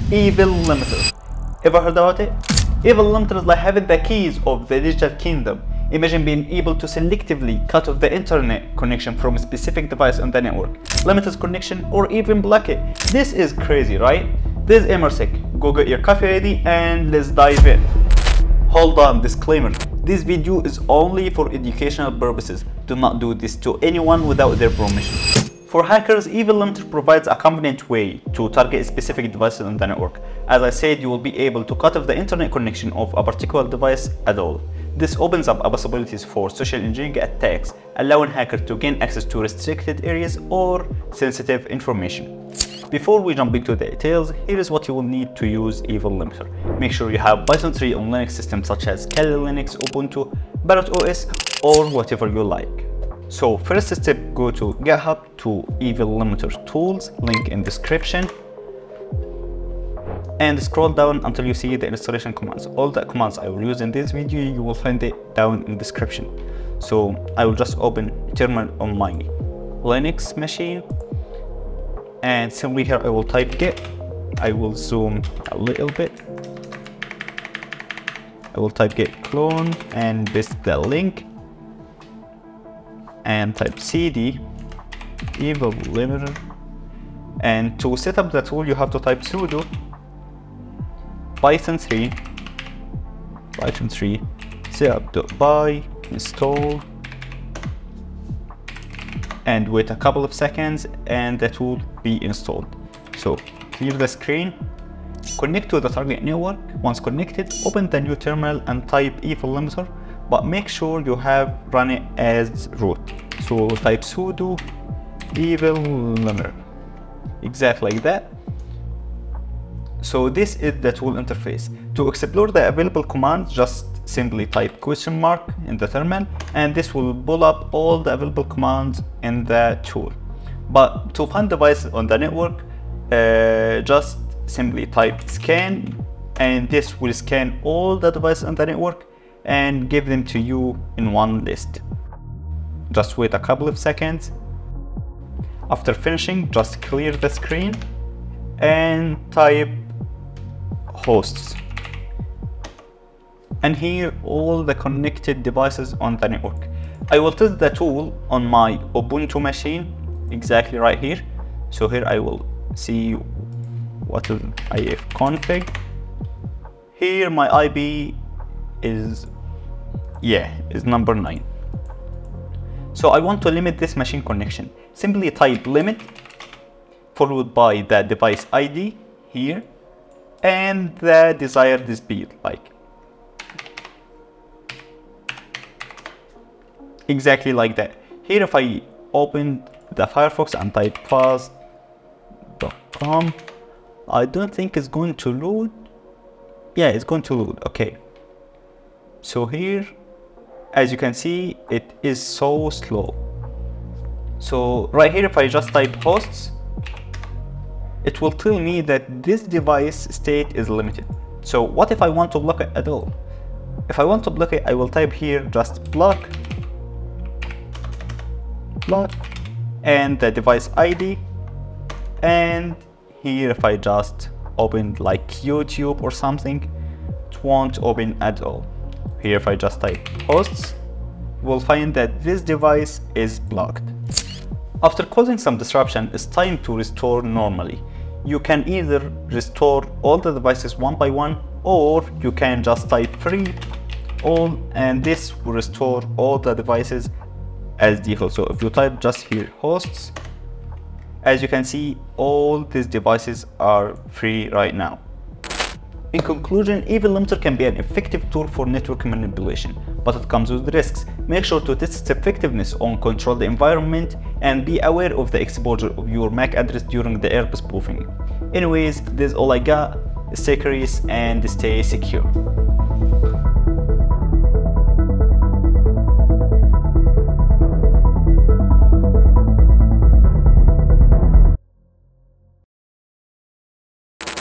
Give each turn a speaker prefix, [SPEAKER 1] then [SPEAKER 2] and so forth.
[SPEAKER 1] Evil limiter. Ever heard about it? Evil limiter is like having the keys of the digital kingdom. Imagine being able to selectively cut off the internet connection from a specific device on the network, limit its connection, or even block it. This is crazy, right? This is AmrSec. Go get your coffee ready and let's dive in. Hold on, disclaimer. This video is only for educational purposes. Do not do this to anyone without their permission. For hackers, Evil limiter provides a convenient way to target specific devices on the network. As I said, you will be able to cut off the internet connection of a particular device at all. This opens up possibilities for social engineering attacks, allowing hackers to gain access to restricted areas or sensitive information. Before we jump into the details, here is what you will need to use Evil limiter. Make sure you have Python 3 on Linux systems such as Kali Linux, Ubuntu, Parrot OS, or whatever you like. So first step, go to GitHub to Evil limiter tools, link in description, and scroll down until you see the installation commands. All the commands I will use in this video, you will find it down in the description. So I will just open terminal on my Linux machine, and simply here I will type git. I will zoom a little bit. I will type git clone and paste the link, and type cd evil limiter. And to set up the tool, you have to type sudo python 3 setup.py install, and wait a couple of seconds and the tool be installed. So clear the screen, connect to the target network. Once connected, open the new terminal and type Evil limiter, but make sure you have run it as root. So type sudo evil limiter, exactly like that. So this is the tool interface. To explore the available commands, just simply type question mark in the terminal, and this will pull up all the available commands in the tool. But to find devices on the network, just simply type scan, and this will scan all the devices on the network and give them to you in one list. Just wait a couple of seconds. After finishing, just clear the screen and type hosts, and here all the connected devices on the network. I will test the tool on my Ubuntu machine, exactly right here. So here I will see what is ifconfig. Here my IP is number 9. So I want to limit this machine connection. Simply type limit followed by the device ID here and the desired speed, like exactly like that. Here if I open the Firefox and type fast.com, I don't think it's going to load. Yeah, it's going to load. Okay, so here as you can see, it is so slow. So right here, if I just type hosts, it will tell me that this device state is limited. So what if I want to block it at all? If I want to block it, I will type here just block, and the device ID. And here if I just open like YouTube or something, it won't open at all. Here if I just type hosts, we'll find that this device is blocked. After causing some disruption, it's time to restore normally. You can either restore all the devices one by one, or you can just type free all, and this will restore all the devices as default. So if you type just here hosts, as you can see, all these devices are free right now. In conclusion, Evil limiter can be an effective tool for network manipulation, but it comes with risks. Make sure to test its effectiveness on controlled environment and be aware of the exposure of your MAC address during the ARP spoofing. Anyways, this is all I got. Stay curious and stay secure.